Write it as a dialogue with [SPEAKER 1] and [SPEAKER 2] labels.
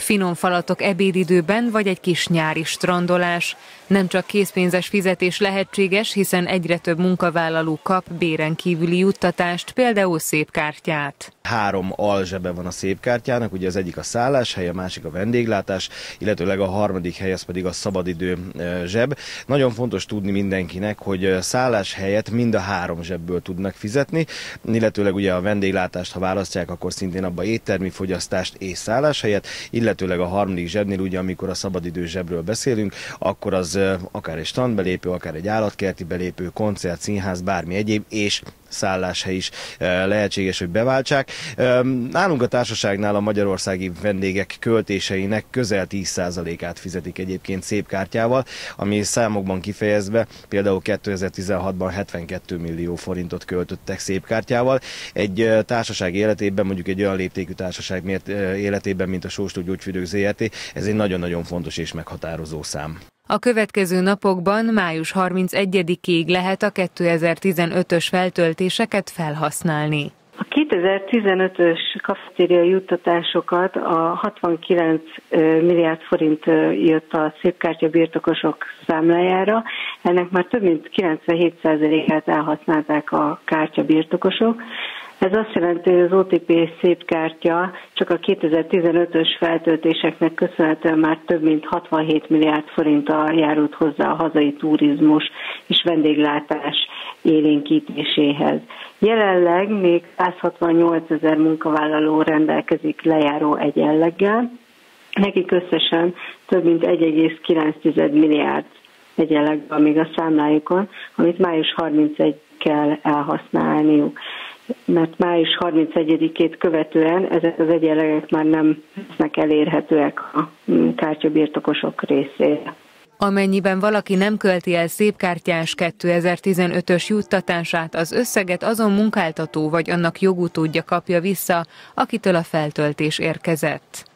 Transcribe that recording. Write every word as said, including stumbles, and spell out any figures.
[SPEAKER 1] Finom falatok ebédidőben vagy egy kis nyári strandolás. Nem csak készpénzes fizetés lehetséges, hiszen egyre több munkavállaló kap béren kívüli juttatást, például szépkártyát.
[SPEAKER 2] Három alzsebe van a szépkártyának, ugye az egyik a szálláshely, a másik a vendéglátás, illetőleg a harmadik hely az pedig a szabadidő zseb. Nagyon fontos tudni mindenkinek, hogy szállás helyett mind a három zsebből tudnak fizetni, illetőleg ugye a vendéglátást, ha választják, akkor szintén abba éttermi fogyasztást és szállás helyett, illetőleg a harmadik zsebnél, ugye amikor a szabadidő zsebről beszélünk, akkor az akár egy strandbelépő, akár egy állatkerti belépő, koncert, színház, bármi egyéb, és szálláshely is lehetséges, hogy beváltsák. Nálunk a társaságnál a magyarországi vendégek költéseinek közel tíz százalékát fizetik egyébként szépkártyával, ami számokban kifejezve például kétezer-tizenhatban hetvenkét millió forintot költöttek szépkártyával. Egy társaság életében, mondjuk egy olyan léptékű társaság életében, mint a Sóstó Gyógyfürdők zé er té, ez egy nagyon-nagyon fontos és meghatározó szám.
[SPEAKER 1] A következő napokban május harmincegyedikéig lehet a kétezer-tizenötös feltöltéseket felhasználni.
[SPEAKER 3] A kétezer-tizenötös kafetériai juttatásokat a hatvankilenc milliárd forint jött a szépkártya birtokosok számlájára. Ennek már több mint kilencvenhét százalékát elhasználták a kártya birtokosok. Ez azt jelenti, hogy az o té pé szépkártya csak a kétezer-tizenötös feltöltéseknek köszönhetően már több mint hatvanhét milliárd forinttal járult hozzá a hazai turizmus és vendéglátás élénkítéséhez. Jelenleg még százhatvannyolcezer munkavállaló rendelkezik lejáró egyenleggel, nekik összesen több mint egy egész kilenc milliárd egyenleg van még a számlájukon, amit május harmincegyedikéig kell elhasználniuk, mert május harmincegyedikét követően ezek az egyenlegek már nem lesznek elérhetőek a kártyabirtokosok részére.
[SPEAKER 1] Amennyiben valaki nem költi el szépkártyás kétezer-tizenötös juttatását, az összeget azon munkáltató vagy annak jogutódja kapja vissza, akitől a feltöltés érkezett.